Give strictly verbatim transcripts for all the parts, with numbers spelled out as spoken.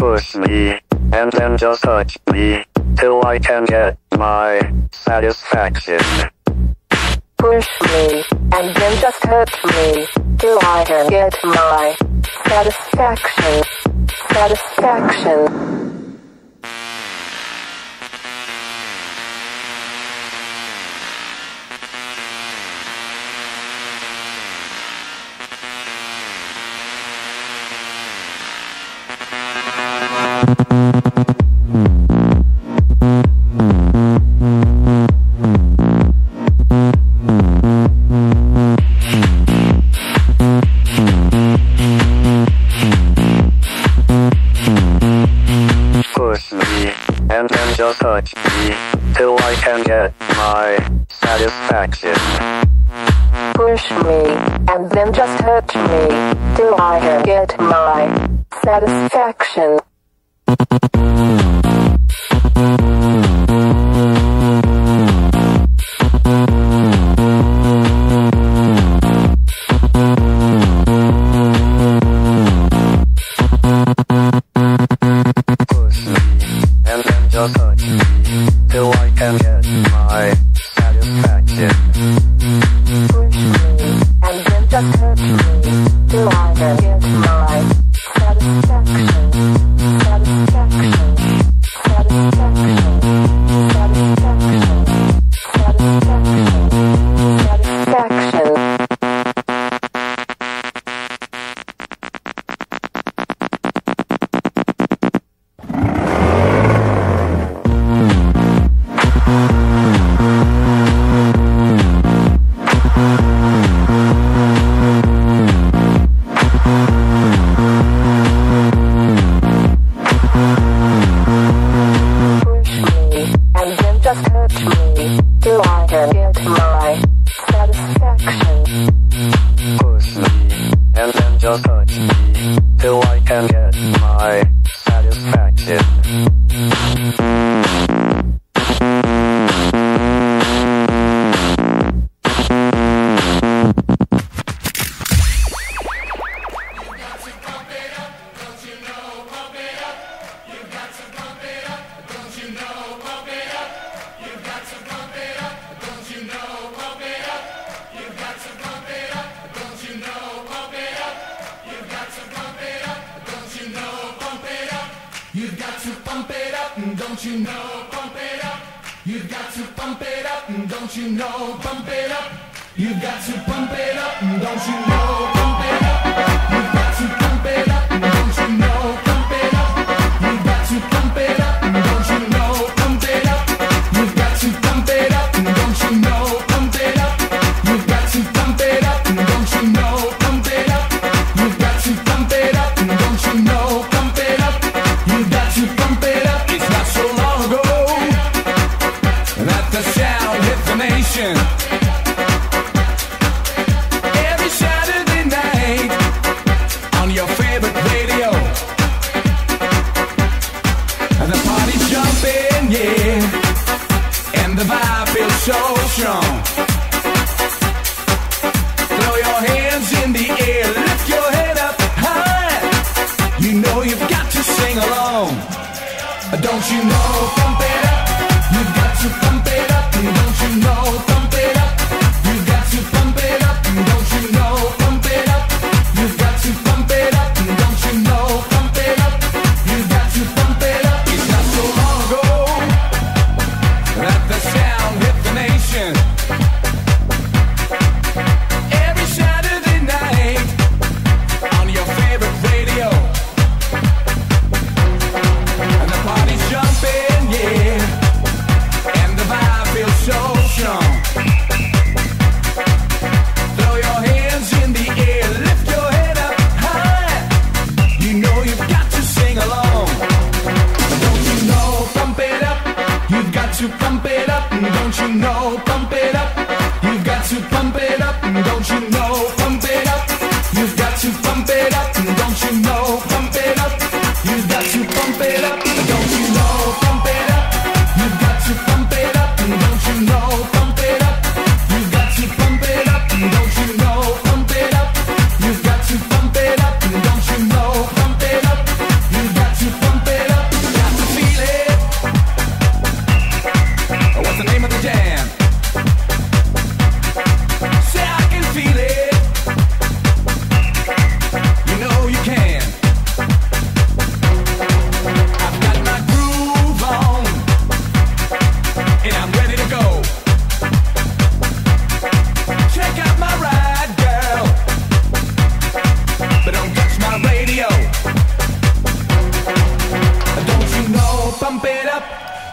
Push me, and then just touch me, till I can get my satisfaction. Push me, and then just touch me, till I can get my satisfaction. Satisfaction. Push me, and then just touch me, till I can get my satisfaction. Push me, and then just touch me, till I can get my satisfaction. Just touch me, till I can get my satisfaction. Push me, and then just touch me, till I can get my satisfaction. Satisfaction. Satisfaction. Satisfaction. Satisfaction. Satisfaction. Push me, and then just touch me, till I can get my satisfaction. You've got to pump it up, don't you know? Pump it up. You've got to pump it up, don't you know? Pump it up. You've got to pump it up, don't you know? Pump it up. You've got to pump it up, don't you know? Pump it up. You've got to pump it up, don't you know? Pump it up. You've got to pump it up, don't you know? Pump it up. You've got to pump it up, don't you know? Pump it up. You've got to pump it up, don't you know? Pump it up. You've got to pump it up. It's not so long ago that the sound hit the nation. Every Saturday night on your favorite radio, and the party's jumping, yeah, and the vibe feels so strong. Throw your hands in the air, lift your head up high. You know you've got to sing along. Don't you know? Pump it up. You've got to pump it up. Don't you know? Pump it up. You've got to pump it up. Don't you know? Pump it up. You've got to pump it up. Don't you know? Pump it up. You've got to pump it up. It's not so long ago that the sound hit the nation. Every Saturday night on your favorite radio, and the party's jumping, yeah, and the vibe feels so strong. Throw your hands in the air, lift your head up high. You know you've got to sing along. Don't you know? Pump it up. You've got to pump it up. Don't you know? Pump it up. You've got to pump it up. Don't you know? Pump it up. You've got to pump it up. Don't you know? Pump it up. You've got to pump it up. Don't you know? Pump it up. You've got to pump it up. Don't you know? Pump it up. You've got to pump it up. Don't you know? Pump it up. You've got to pump it up. Don't you know? Pump it up. You've got to pump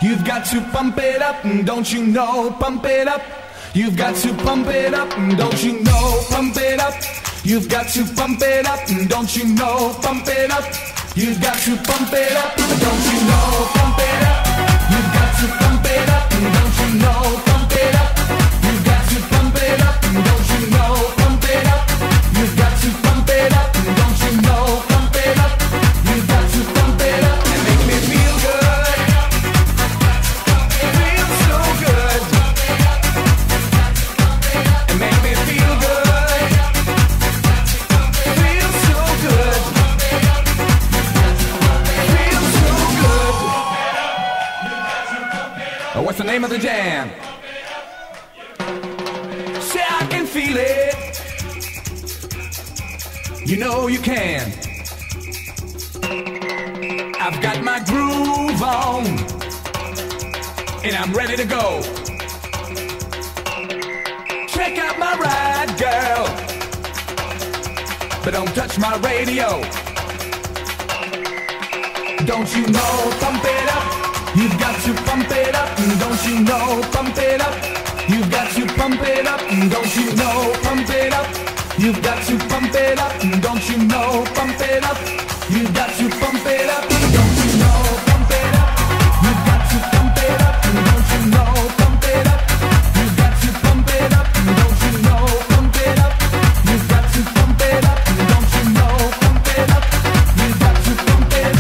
You've got to pump it up, don't you know? Pump it up. You've got to pump it up, don't you know? Pump it up. You've got to pump it up, don't you know? Pump it up. You've got to pump it up, don't you know? Pump it up. You've got to pump it up, don't you know? Pump it up. You've got to pump it up, don't you know? Pump it up. You've got to pump it up, don't you know? Pump it up. You've got to pump it up and make me feel good. Feel so good. And make me feel good. Feel so good. Feel so good. Oh, what's the name of the jam? Say I can feel it. You know you can. I've got my groove on, and I'm ready to go. Check out my ride, girl, but don't touch my radio. Don't you know, pump it up. You've got to pump it up. Don't you know, pump it up. You've got to pump it up. Don't you know, pump it up. You've got to pump it up. Don't you know, pump it up. You've got to pump it up. Don't you know, pump it up. You've got to pump it up. Don't you know, pump it up. You've got to pump it up. Don't you know, pump it up. You've got to pump it up. Don't you know, pump it up. You've got to pump it up.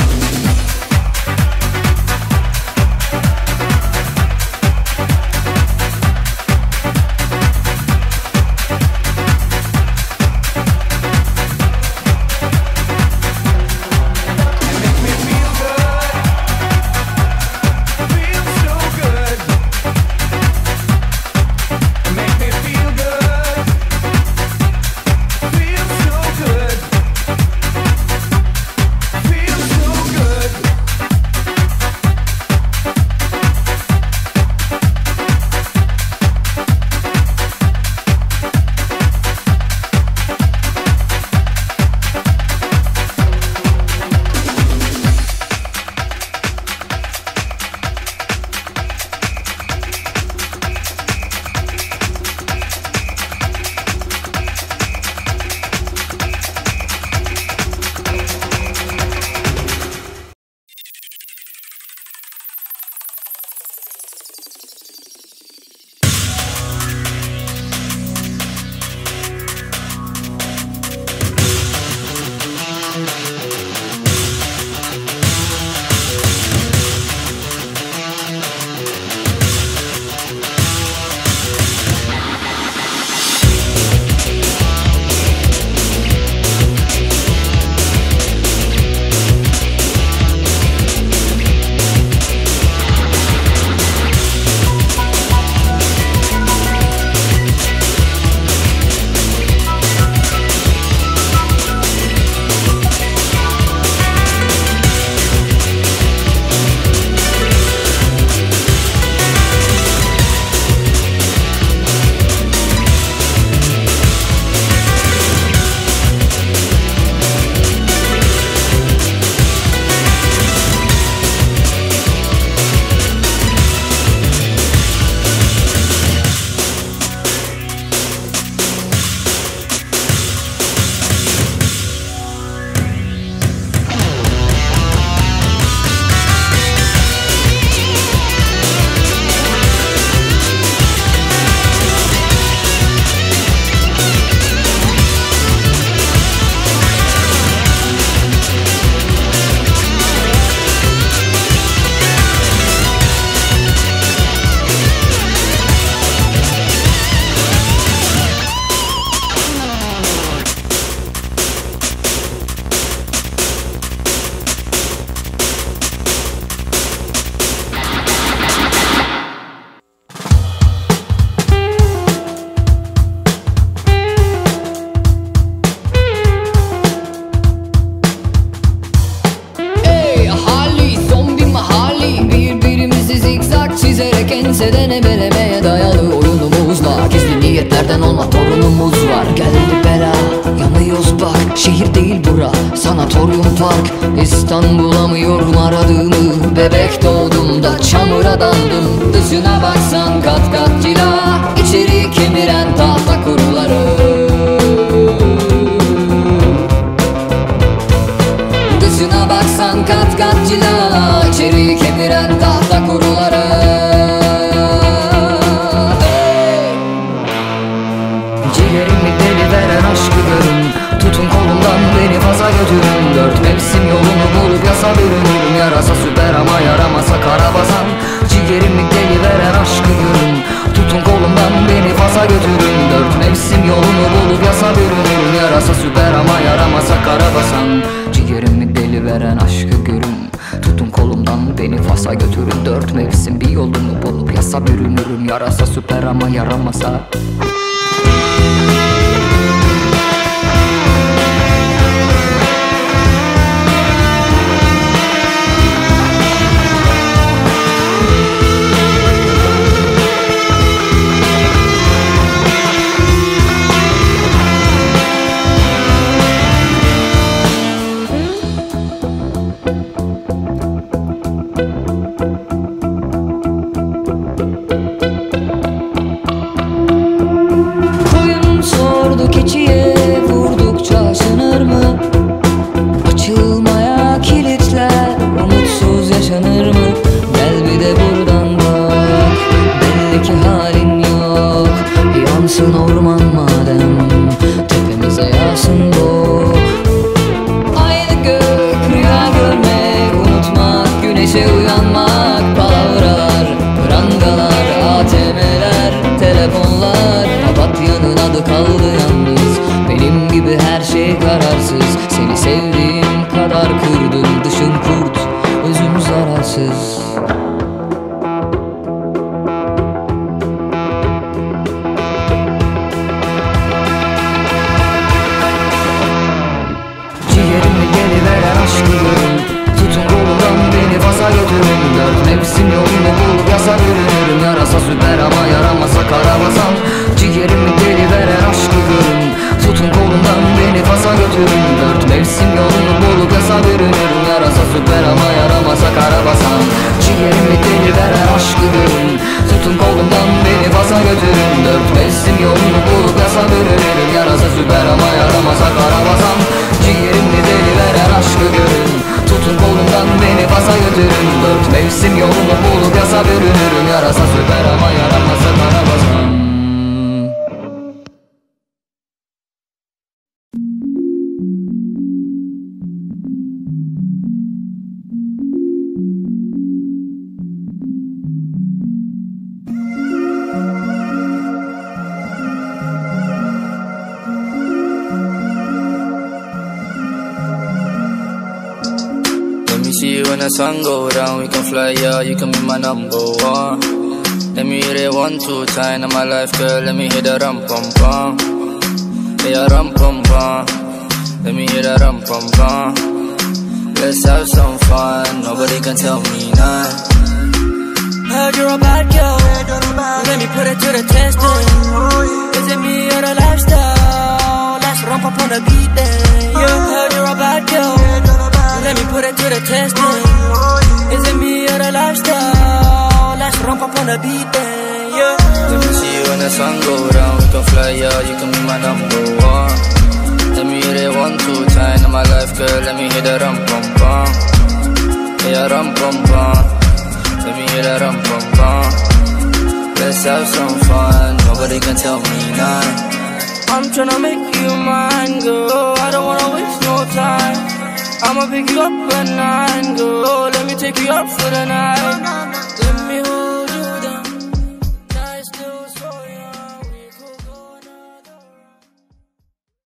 Kimse denemelemeye dayalı oyunumuzla Gizli niyetlerden olma torunumuz var. Geldi bela yanıyoruz bak. Şehir değil bura sanatoryum park. İstanbul bulamıyorum aradığımı. Bebek doğduğumda çal hayata daldım. Dışına baksan kat kat cila, içeri kemiren tahta kuruları. Dışına baksan kat kat cila, içeri kemiren tahta kuruları. Hey! Ciğerimi deli veren aşkı görün, tutun kolumdan beni faza götürün. Dört mevsim yolunu bulup yasa bürünürüm. Yarasa süper ama yaramasa karabasan. Ciğerimi deli veren aşkı görün, tutun kolumdan beni faza götürün. Dört mevsim yolunu bulup yasa bürünürüm. Yarasa süper ama yaramasa karabasan. Ciğerimi deli veren aşkı görün, tutun kolumdan beni Fas'a götürün. Dört mevsim bir yolunu bulup yasa bürünürüm. Yarasa süper ama yaramasa. Keçiye vurdukça aşınır mı? Açılmaya kilitler, umutsuz yaşanır mı? Gel bir de buradan bak, belli ki halin yok. Yansın orman madem, tepemize yağsın bu. Aynı gök, rüya görmek, unutmak, güneşe uyanmak. Palavralar, prangalar, A T M'ler, telefonlar. Papatyanın adı kaldı yalnız, benim gibi her şey kararsız. Seni sevdiğim kadar kırdım, dışın kurt, özüm zararsız. Ciğerimi geri veren aşkı görün, tutun kolumdan beni Fas'a götürün. Dört mevsim yolunu bulup yasa bürünürüm. Yarasa süper ama yaramasa karabasan. Ciğerimi deli veren aşkı görün, tutun kolumdan beni Fas'a götürün. Dört mevsim yolunu bulup yasa bürünürüm. Yarasa süper ama yaramasa karabasan. Ciğerimi deli veren aşkı görün, tutun kolumdan beni Fas'a götürün. Dört mevsim yolunu bulup yasa bürünürüm. Yarasa süper ama yaramasa karabasan. Ciğerimi deli veren aşkı görün, tutun kolumdan beni Fas'a götürün. Dört mevsim yolunu bulup yasa bürünürüm. Yarasa süper ama yaramasa karabasan. See you when the sun go down, we can fly, yeah, you can be my number one. Let me hit it one, two time in my life, girl, let me hit the rum pum pum. Yeah, rum pum pum. Let me hit the rum pum pum. Let's have some fun, nobody can tell me none. Heard you're a bad girl, let me put it to the test. Is it me or the lifestyle? Let's rump up on the beat then. Yeah, heard you're a bad girl, let me put it to the test. Is it me or the lifestyle? Let's rump up on the beat then. Yeah. Let me see you when the sun go down, we can fly, yeah, you can be my number one. Let me hit it one, two time in my life, girl, let me hit the rum pum pum. Yeah, rum pum pum. Let me hit that rum pum pum. Let's have some fun, nobody can tell me none. I'm tryna make you mine, girl, I don't wanna waste no time. I'ma pick you up at nine, girl, let me take you up for the night. Let me hold